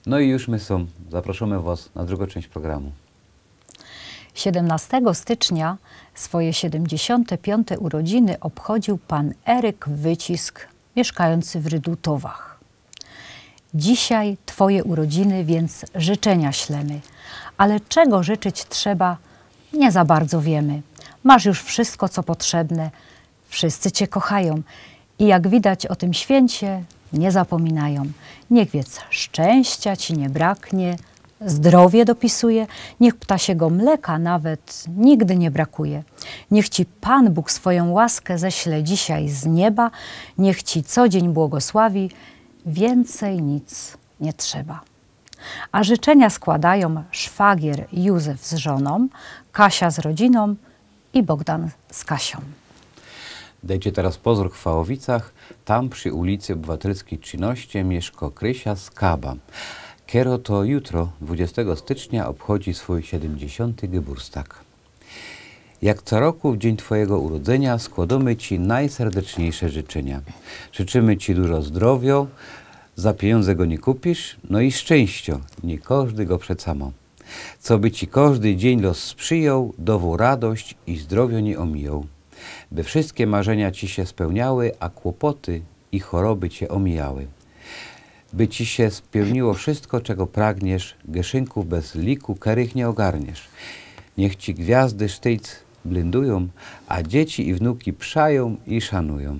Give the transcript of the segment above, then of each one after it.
No i już my są. Zapraszamy Was na drugą część programu. 17 stycznia swoje 75. urodziny obchodził pan Eryk Wycisk, mieszkający w Rydutowach. Dzisiaj Twoje urodziny, więc życzenia ślemy. Ale czego życzyć trzeba, nie za bardzo wiemy. Masz już wszystko, co potrzebne. Wszyscy Cię kochają i jak widać o tym święcie nie zapominają. Niech więc szczęścia Ci nie braknie, zdrowie dopisuje, niech ptasiego mleka nawet nigdy nie brakuje. Niech Ci Pan Bóg swoją łaskę ześle dzisiaj z nieba, niech Ci co dzień błogosławi, więcej nic nie trzeba. A życzenia składają szwagier Józef z żoną, Kasia z rodziną i Bogdan z Kasią. Dajcie teraz pozór w Chwałowicach. Tam przy ulicy Obywatelskiej 13 mieszka Krysia z Kaba. Kiero to jutro, 20 stycznia, obchodzi swój 70. Geburstag. Jak co roku w dzień Twojego urodzenia składamy Ci najserdeczniejsze życzenia. Życzymy Ci dużo zdrowia, za pieniądze go nie kupisz, no i szczęścia, nie każdy go przed samo. Co by Ci każdy dzień los sprzyjał, dowół radość i zdrowio nie omijał. By wszystkie marzenia Ci się spełniały, a kłopoty i choroby Cię omijały. By Ci się spełniło wszystko, czego pragniesz, geszynków bez liku kerych nie ogarniesz. Niech Ci gwiazdy sztyc blendują, a dzieci i wnuki przają i szanują.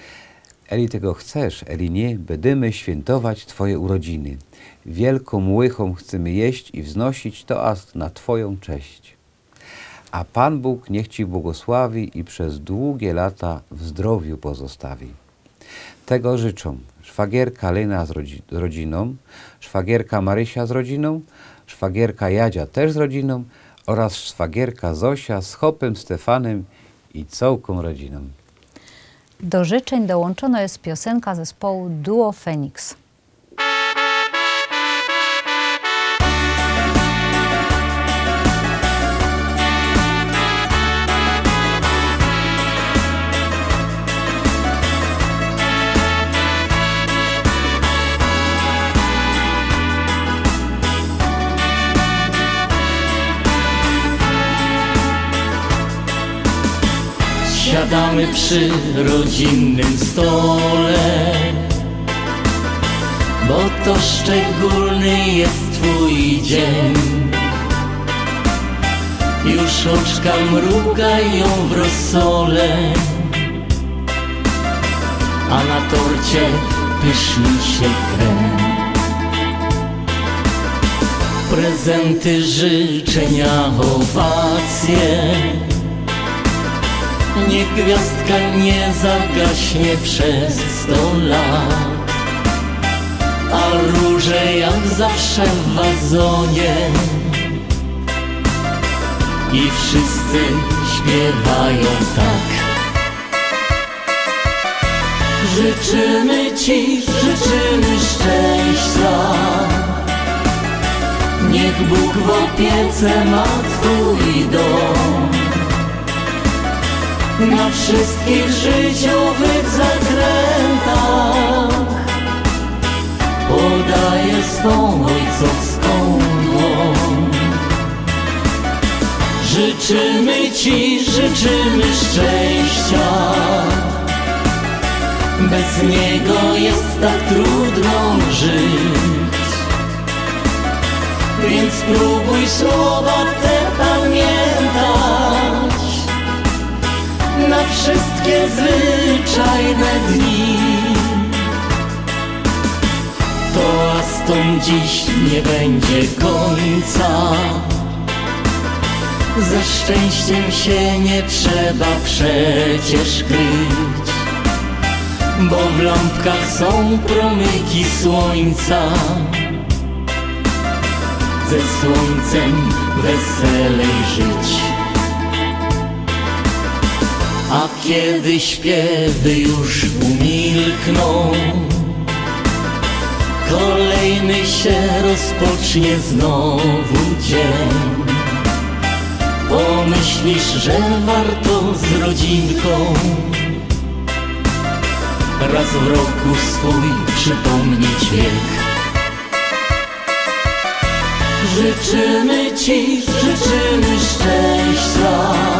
Eli tego chcesz, eli nie, będziemy świętować Twoje urodziny. Wielką łychą chcemy jeść i wznosić toast na Twoją cześć. A Pan Bóg niech Ci błogosławi i przez długie lata w zdrowiu pozostawi. Tego życzą szwagierka Lena z rodziną, szwagierka Marysia z rodziną, szwagierka Jadzia też z rodziną oraz szwagierka Zosia z chopem Stefanem i całą rodziną. Do życzeń dołączona jest piosenka zespołu Duo Phoenix. Siadamy przy rodzinnym stole, bo to szczególny jest Twój dzień. Już oczka mrugają w rosole, a na torcie pyszni się krem. Prezenty, życzenia, owacje, niech gwiazdka nie zagaśnie przez 100 lat, a róże jak zawsze w wazonie i wszyscy śpiewają tak. Życzymy Ci, życzymy szczęścia, niech Bóg w opiece ma Twój dom. Na wszystkich życiowych zakrętach podaję swą ojcowską dłoń. Życzymy Ci, życzymy szczęścia, bez niego jest tak trudno żyć. Więc spróbuj słowa te pamiętać na wszystkie zwyczajne dni. Toastom dziś nie będzie końca, ze szczęściem się nie trzeba przecież kryć, bo w lampkach są promyki słońca. Ze słońcem weselej żyć. A kiedy śpiewy już umilkną, kolejny się rozpocznie znowu dzień. Pomyślisz, że warto z rodzinką raz w roku swój przypomnieć wiek. Życzymy Ci, życzymy szczęścia.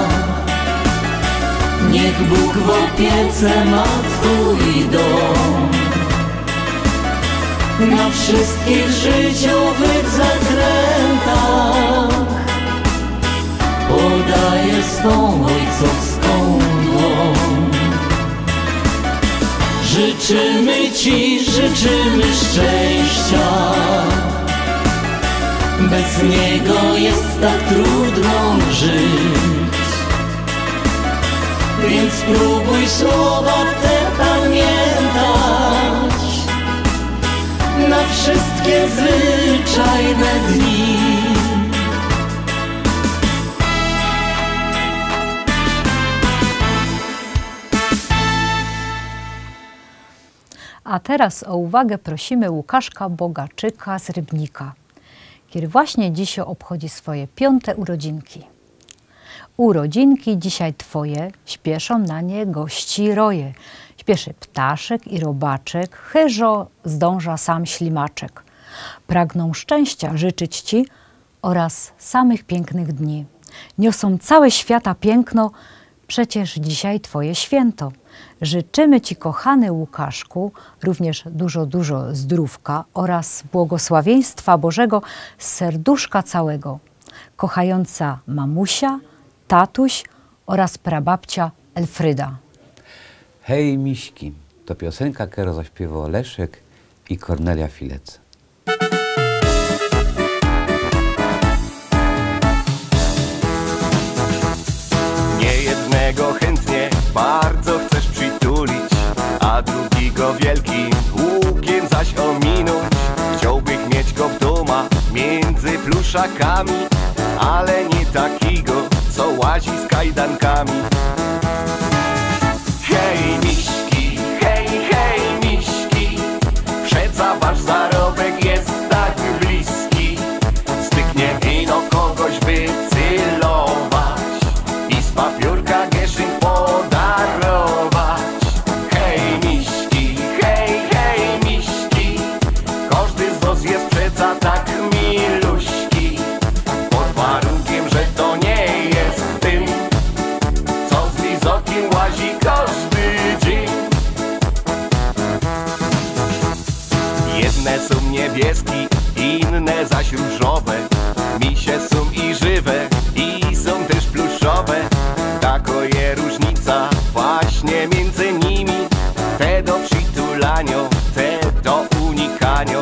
Niech Bóg w opiece ma Twój dom. Na wszystkich życiowych zakrętach podaje swą ojcowską dłoń. Życzymy Ci, życzymy szczęścia. Bez niego jest tak trudno żyć. Więc spróbuj słowa te pamiętać na wszystkie zwyczajne dni. A teraz o uwagę prosimy Łukaszka Bogaczyka z Rybnika, który właśnie dziś obchodzi swoje 5. urodzinki. Urodzinki dzisiaj Twoje, śpieszą na nie gości roje. Śpieszy ptaszek i robaczek, chyżo zdąża sam ślimaczek. Pragną szczęścia życzyć Ci oraz samych pięknych dni. Niosą całe świata piękno, przecież dzisiaj Twoje święto. Życzymy Ci, kochany Łukaszku, również dużo zdrówka oraz błogosławieństwa Bożego z serduszka całego. Kochająca mamusia, tatuś oraz prababcia Elfryda. Hej miśki, to piosenka, którą zaśpiewał Leszek i Kornelia Filec. Niejednego chętnie bardzo chcesz przytulić, a drugiego wielkim łukiem zaś ominąć. Chciałbyś mieć go w domu między pluszakami, ale nie takiego, co łazi z kajdankami. Hej miśki, hej miśki, przeca wasz zarobek jest tak bliski. Styknie ino kogoś wycylować i z papiórka gieszyn podarować. Hej miśki, hej miśki, każdy z was jest przeca tak miluśki. Pod warunkiem, że to nie jest tym, co z lizokiem łazi każdy dzień. Jedne są niebieskie, inne zaś różowe. Misie są i żywe, i są też pluszowe. Tako je różnica właśnie między nimi. Te do przytulania, te do unikania.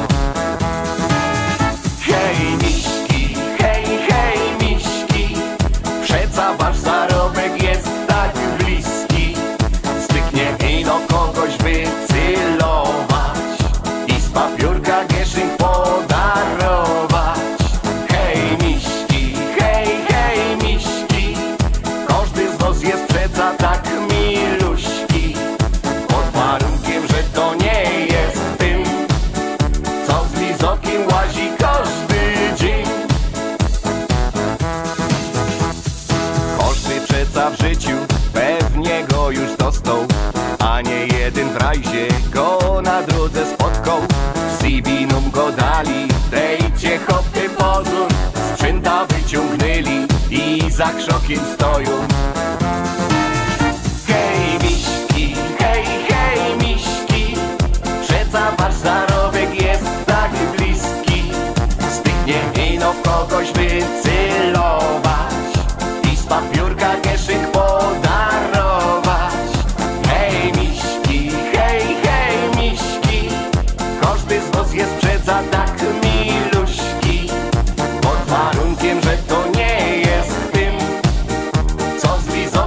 Hej miśki, hej miśki, przeca wasz zarobek jest tak bliski. Styknie ino kogoś wycylować i z papiórka gieszyn podarować. Hej miśki, hej miśki, każdy z was jest przeca tak miluśki. Pod warunkiem, że to nie jest tym, co z lizokiem łazi każdy dzień. Każdy przeca w życiu pewnie go już dostał, a nie jeden w rajzie go na drodze spotkał. W Sibinom go dali, dejcie hopy pozór, sprzęta wyciągnęli i za krzokiem stoją. Hej miśki, hej miśki, przeca wasz zarobek jest tak bliski. Styknie ino kogoś wycylować i z papiórka gieszyn podarować. Hej miśki, hej miśki, każdy z was jest przeca tak miluśki. Pod warunkiem, że to nie jest tym, co z lizą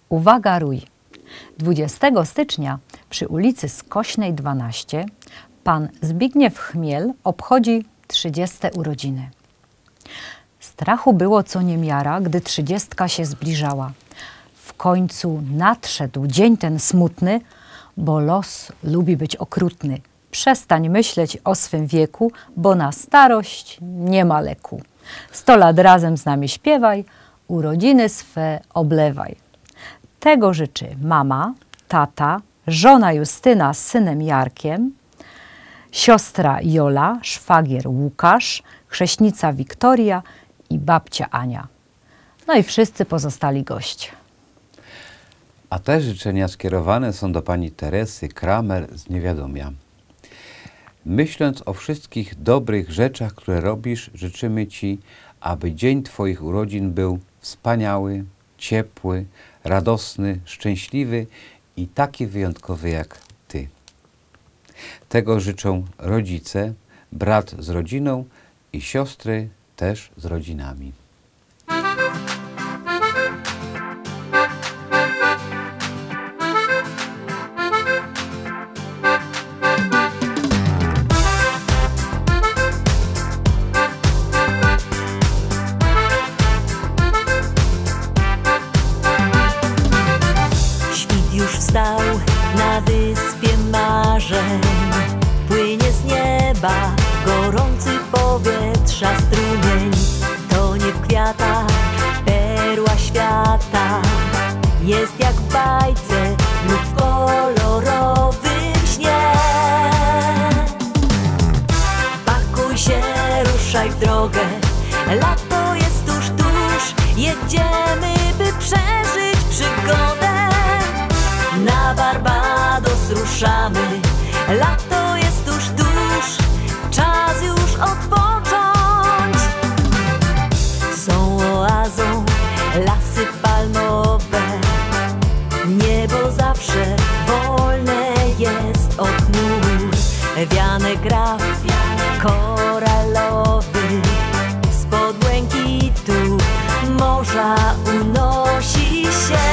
Uwaga, rój! 20 stycznia przy ulicy Skośnej 12 pan Zbigniew Chmiel obchodzi 30. urodziny. Strachu było co niemiara, gdy 30 się zbliżała. W końcu nadszedł dzień ten smutny, bo los lubi być okrutny. Przestań myśleć o swym wieku, bo na starość nie ma leku. 100 lat razem z nami śpiewaj, urodziny swe oblewaj. Tego życzy mama, tata, żona Justyna z synem Jarkiem, siostra Jola, szwagier Łukasz, chrześnica Wiktoria i babcia Ania. No i wszyscy pozostali goście. A te życzenia skierowane są do pani Teresy Kramer z Niewiadomia. Myśląc o wszystkich dobrych rzeczach, które robisz, życzymy ci, aby dzień twoich urodzin był wspaniały, ciepły, radosny, szczęśliwy i taki wyjątkowy jak ty. Tego życzą rodzice, brat z rodziną i siostry też z rodzinami. Świt już wstał na wyspie marzeń. Płynie z nieba gorący powietrza strumień. Tonie w kwiatach perła świata. Jest jak w bajce lub w kolorowym śnie. Pakuj się, ruszaj w drogę. Lato jest tuż, tuż. Jedziemy, by przeżyć przygodę. Na Barbados ruszamy. Lato jest tuż, tuż. Czas już odpocząć. Są oazą lasy palmowe. Niebo zawsze wolne jest od chmur. Wianek gra koralowy. Spod błękitu morza unosi się.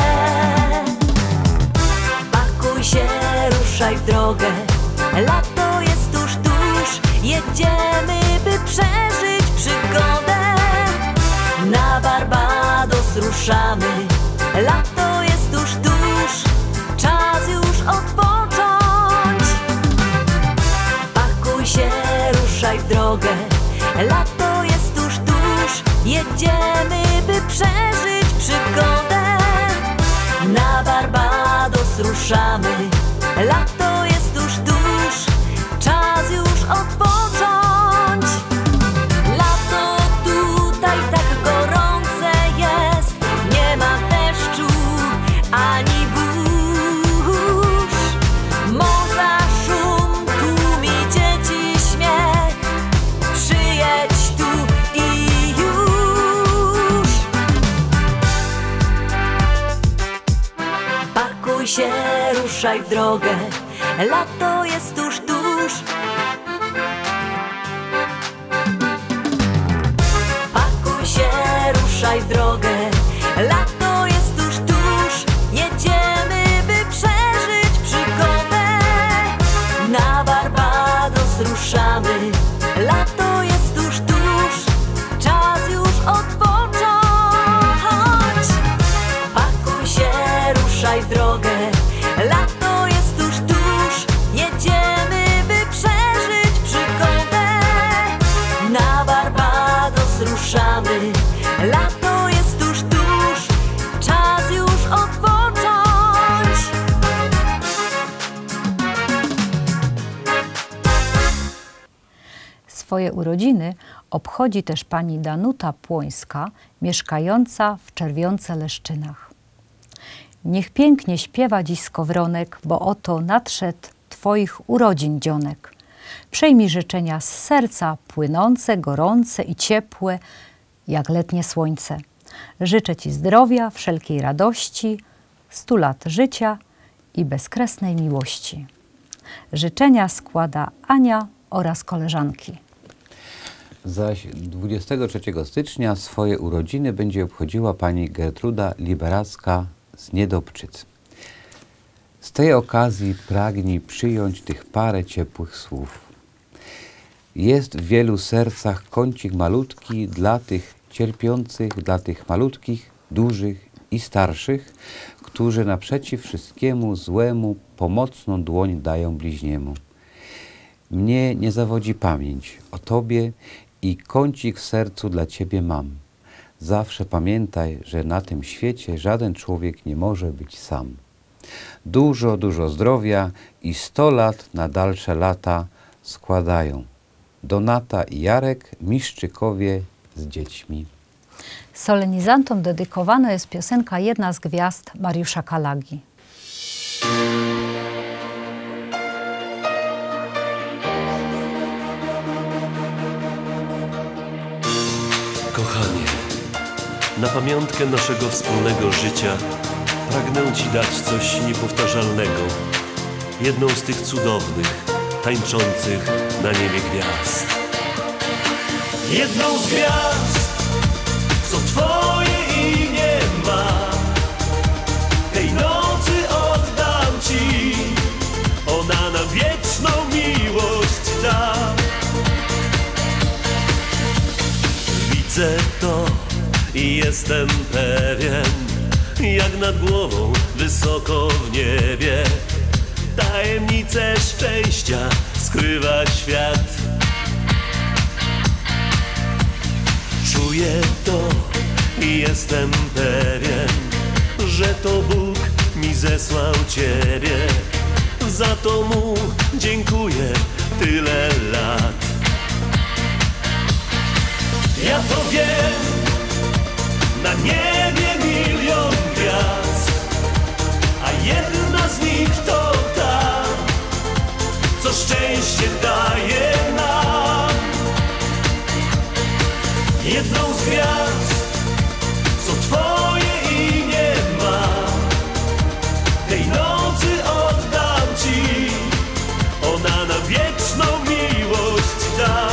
Pakuj się, ruszaj w drogę. Lato jest tuż, tuż. Jedziemy, by przeżyć przygodę. Na Barbados ruszamy. Lato jest tuż, tuż. Czas już odpocząć. Pakuj się, ruszaj w drogę. Lato jest tuż, tuż. Jedziemy, by przeżyć przygodę. Na Barbados ruszamy. Lato jest tuż, tuż. Czas już odpocząć. Lato tutaj tak gorące jest. Nie ma deszczu ani burz. Morza szum, tłumi dzieci śmiech. Przyjedź tu i już. Pakuj się, ruszaj w drogę. Lato jest tuż, tuż. Pakuj się, ruszaj w drogę. Lato jest tuż, tuż. Jedziemy, by przeżyć przygodę. Na Barbados ruszamy. Lato jest tuż, tuż. Czas już odpocząć. Pakuj się, ruszaj w drogę. Lato jest tuż, tuż. Jedziemy, by przeżyć przygodę. Na Barbados ruszamy. Lato jest tuż, tuż. Czas już odpocząć. Swoje urodziny obchodzi też pani Danuta Płońska, mieszkająca w Czerwionce-Leszczynach. Niech pięknie śpiewa dziś skowronek, bo oto nadszedł twoich urodzin dzionek. Przyjmij życzenia z serca, płynące, gorące i ciepłe, jak letnie słońce. Życzę ci zdrowia, wszelkiej radości, 100 lat życia i bezkresnej miłości. Życzenia składa Ania oraz koleżanki. Zaś 23 stycznia swoje urodziny będzie obchodziła pani Gertruda Liberacka z Niedobczyc. Z tej okazji pragnij przyjąć tych parę ciepłych słów. Jest w wielu sercach kącik malutki dla tych cierpiących, dla tych malutkich, dużych i starszych, którzy naprzeciw wszystkiemu złemu pomocną dłoń dają bliźniemu. Mnie nie zawodzi pamięć o Tobie i kącik w sercu dla Ciebie mam. Zawsze pamiętaj, że na tym świecie żaden człowiek nie może być sam. Dużo, dużo zdrowia i 100 lat na dalsze lata składają Donata i Jarek, Miszczykowie z dziećmi. Solenizantom dedykowana jest piosenka Jedna z gwiazd Mariusza Kalagi. Kochanie, na pamiątkę naszego wspólnego życia pragnę Ci dać coś niepowtarzalnego. Jedną z tych cudownych, tańczących na niebie gwiazd. Jedną z gwiazd, co Twoje imię ma. Tej nocy oddam Ci, ona na wieczną miłość da. Widzę to i jestem pewien, jak nad głową, wysoko w niebie, tajemnice szczęścia skrywa świat. Czuję to i jestem pewien, że to Bóg mi zesłał Ciebie. Za to Mu dziękuję tyle lat. Ja to wiem, na niebie milion gwiazd, a jedna z nich to ta, co szczęście daje nam. Jedną z gwiazd, co Twoje imię ma. Tej nocy oddam Ci, ona na wieczną miłość da.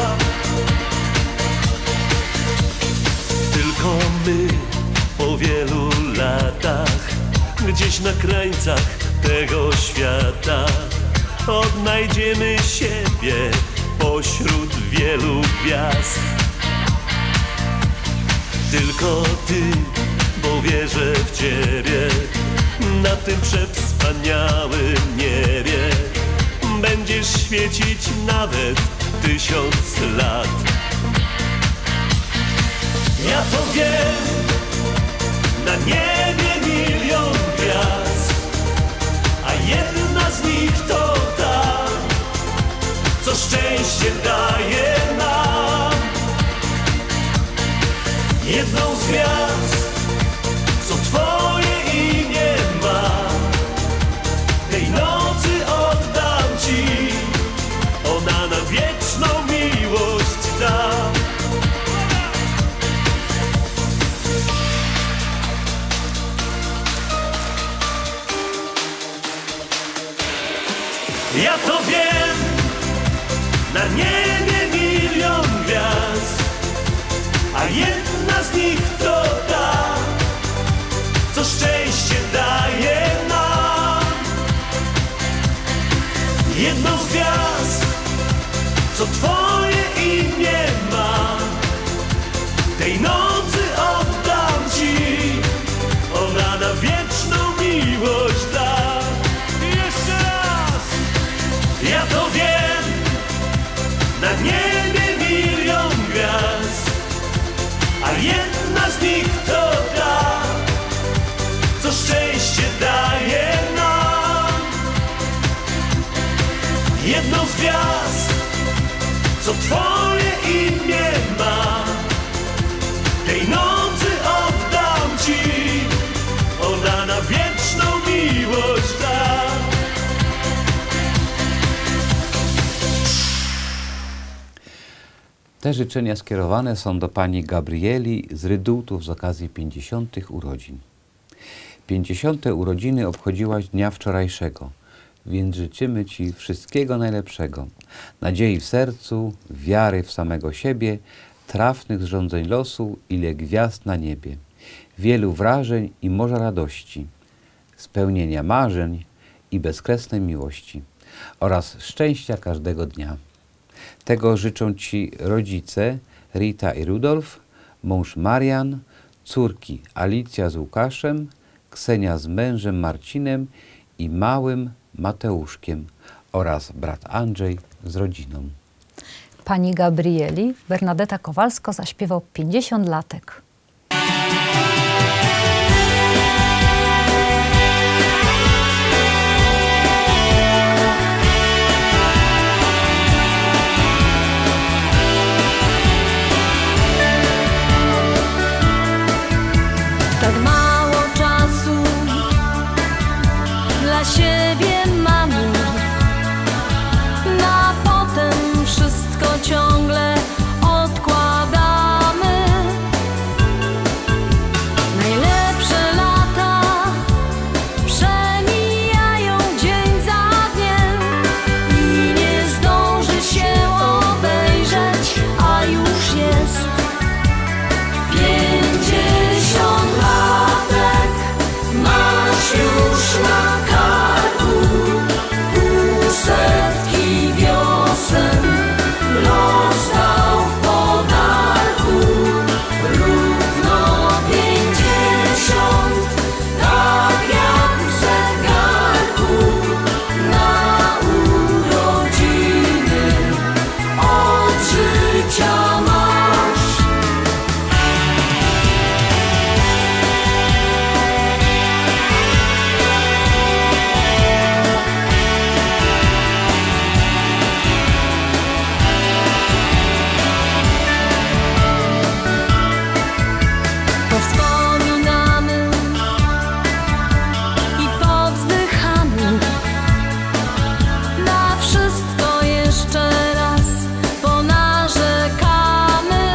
Tylko my po wielu latach, gdzieś na krańcach tego świata, odnajdziemy siebie pośród wielu gwiazd. Tylko Ty, bo wierzę w Ciebie, na tym przewspaniałym niebie będziesz świecić nawet 1000 lat. Ja to wiem, na niebie milion gwiazd, a jedna z nich to ta, co szczęście daje nam. Jedną z gwiazd, co Twoje imię ma. Tej nocy oddam Ci, ona na wieczną miłość da. Ja to wiem, na niebie milion gwiazd, a jedna z nich to ta, co szczęście daje nam. Jedną z gwiazd, co Twoje imię ma. Tej nocy oddam Ci, ona na wieczną miłość da. Jeszcze raz! Ja to wiem, na niebie milion gwiazd, a jedna z nich to ta, co szczęście daje nam. Jedną z gwiazd, co Twoje imię ma. Tej nocy oddam Ci, ona na wieczną miłość da. Te życzenia skierowane są do pani Gabrieli z Rydultów z okazji 50. urodzin. 50. urodziny obchodziłaś dnia wczorajszego, więc życzymy Ci wszystkiego najlepszego. Nadziei w sercu, wiary w samego siebie, trafnych zrządzeń losu, ile gwiazd na niebie. Wielu wrażeń i morza radości. spełnienia marzeń i bezkresnej miłości oraz szczęścia każdego dnia. Tego życzą Ci rodzice Rita i Rudolf, mąż Marian, córki Alicja z Łukaszem, Ksenia z mężem Marcinem i małym Mateuszkiem oraz brat Andrzej z rodziną. Pani Gabrieli Bernadeta Kowalsko zaśpiewał 50 latek. Tak mało czasu dla siebie mamy, na potem wszystko ciągle odkładamy. Najlepsze lata przemijają dzień za dniem i nie zdąży się obejrzeć, a już jest 50 latek, masz już na karku, 200 wiosen los dał w podarku, równo 50, tak jak w zegarku, na urodziny od życia masz. Powspominamy i powzdychamy, na wszystko jeszcze raz ponarzekamy.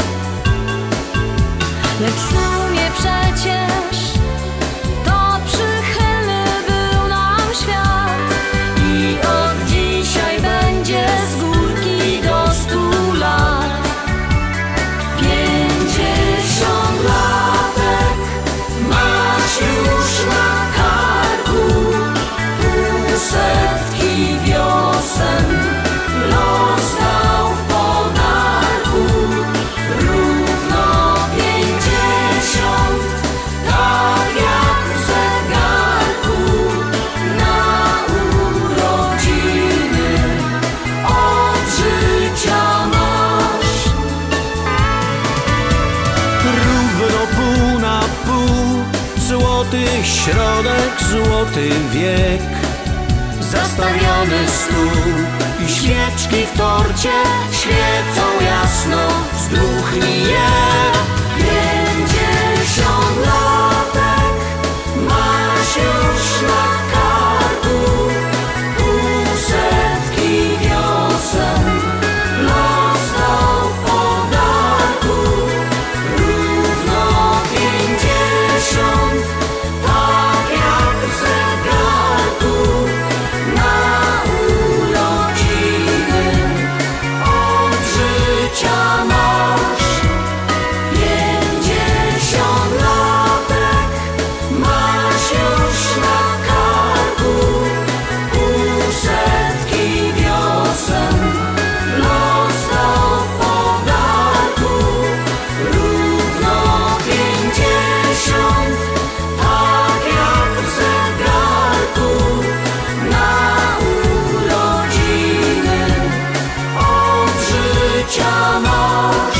Lecz w sumie przecież to przychylny był nam świat i od dzisiaj będzie z górki do 100 lat. 50 latek, masz już na karku, 200 wiosen los dał w podarku, równo 50, tak jak w zegarku, na urodziny od życia masz. Równo pół na pół, złoty środek, złoty wiek. Zastawiony stół i świeczki w torcie świecą jasno, zdmuchnij je. 50 latek, masz już na karku, 200 wiosen los dał w podarku, równo 50, tak jak w zegarku, na urodziny od życia masz. 50 latek, masz już na karku, 200 wiosen los dał w podarku, równo 50, tak jak w zegarku, na urodziny od życia masz.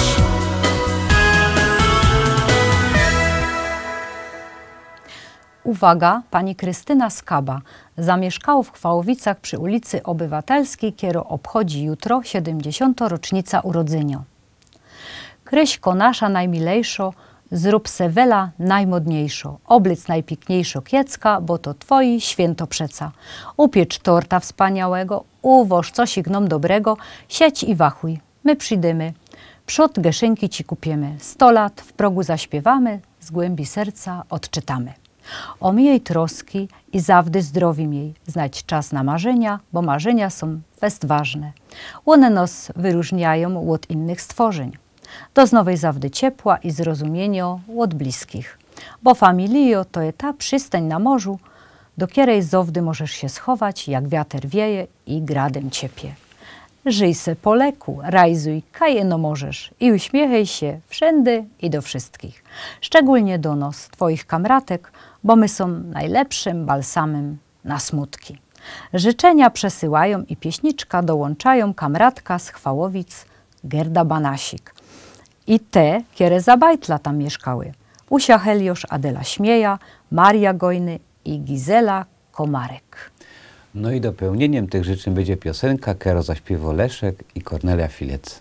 Uwaga, pani Krystyna Skaba zamieszkała w Chwałowicach przy ulicy Obywatelskiej, kiero obchodzi jutro 70. rocznica urodzenia. Kryśko nasza najmilejszo, zrób se wela najmodniejszo, oblyc najpiękniejszo kiecka, bo to twoi święto przeca. Upiecz torta wspaniałego, uwoż coś gnom dobrego, sieć i wachuj, my przyjdziemy. Przód geszynki ci kupiemy, 100 lat w progu zaśpiewamy, z głębi serca odczytamy. O miej troski i zawdy zdrowim jej, znać czas na marzenia, bo marzenia są fest ważne. One nos wyróżniają od innych stworzeń. Do nowej zawdy ciepła i zrozumienia od bliskich. Bo familio to jest ta przystań na morzu, do której zowdy możesz się schować, jak wiater wieje i gradem ciepie. Żyj se po leku, rajzuj, kajeno możesz i uśmiechaj się wszędy i do wszystkich. Szczególnie do nos, twoich kamratek, bo my są najlepszym balsamem na smutki. Życzenia przesyłają i pieśniczka dołączają kamratka z Chwałowic Gerda Banasik. I te, które za bajtla tam mieszkały. Usia Heliosz, Adela Śmieja, Maria Gojny i Gizela Komarek. No i dopełnieniem tych życzeń będzie piosenka, którą zaśpiewa Leszek i Kornelia Filec.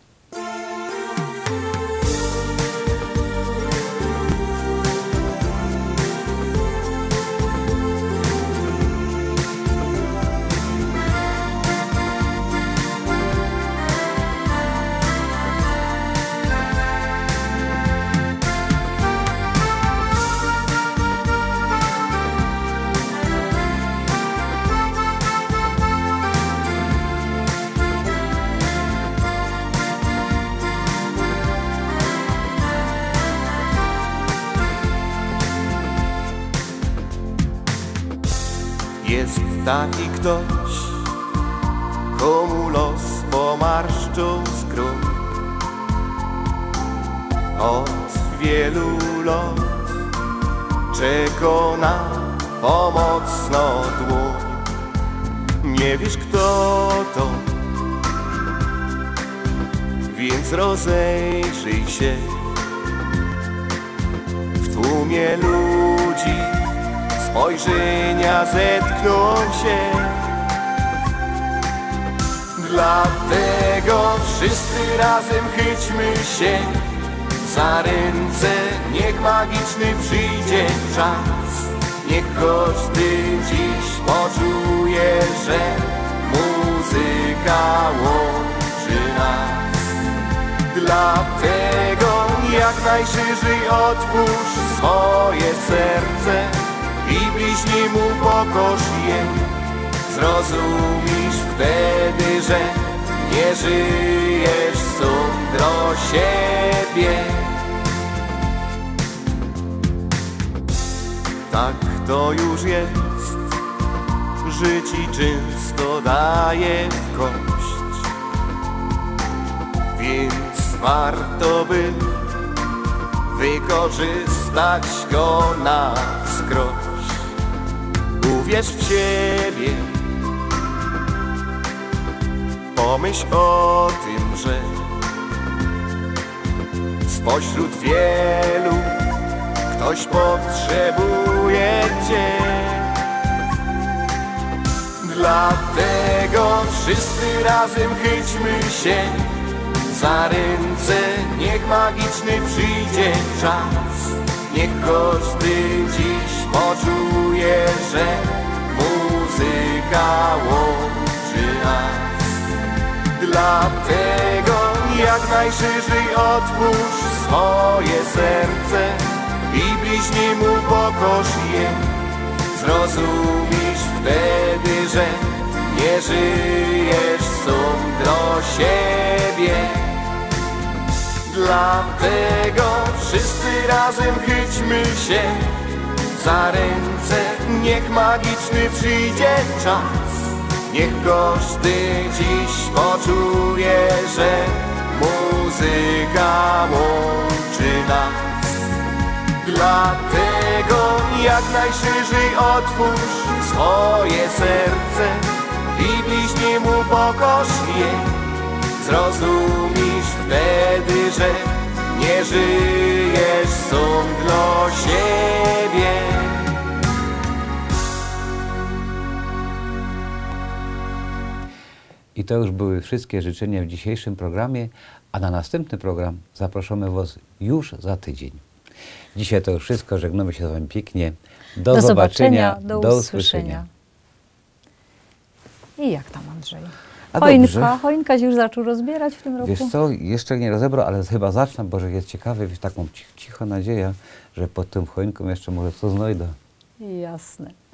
Jest taki ktoś, komu los pomarszczył skrót. Od wielu lat czeka na pomocną dłoń. Nie wiesz kto to, więc rozejrzyj się w tłumie ludzi. Spojrzenia zetkną się, dlatego wszyscy razem chyćmy się za ręce. Niech magiczny przyjdzie czas, niech każdy dziś poczuje, że muzyka łączy nas. Dlatego jak najszerzej otwórz swoje serce i bliźni mu pokorz je. Zrozumisz wtedy, że nie żyjesz sam do siebie. Tak to już jest, że ci często daje w kość, więc warto by wykorzystać go na wskroś. Uwierz w siebie, pomyśl o tym, że spośród wielu ktoś potrzebuje cię. Dlatego wszyscy razem chyćmy się za ręce. Niech magiczny przyjdzie czas, niech każdy dziś poczuje, że muzyka łączy nas. Dlatego jak najszerzej otwórz swoje serce i bliźni mu pokorz je. Zrozumisz wtedy, że nie żyjesz sam dla siebie. Dlatego wszyscy razem chyćmy się za ręce. Niech magiczny przyjdzie czas, niech każdy dziś poczuje, że muzyka łączy nas. Dlatego jak najszerzej otwórz swoje serce i bliźni mu pokorz je. Zrozumisz wtedy, że nie żyjesz sam dla siebie. I to już były wszystkie życzenia w dzisiejszym programie, a na następny program zapraszamy Was już za tydzień. Dzisiaj to już wszystko, żegnamy się z Wami pięknie. Do zobaczenia, do usłyszenia. I jak tam, Andrzej? A dobrze. Choinka się już zaczął rozbierać w tym roku? Wiesz co, jeszcze nie rozebrał, ale chyba zacznę, bo że jest ciekawy, wiesz, taką cicha nadzieja, że pod tym choinką jeszcze może co znajdę. Jasne.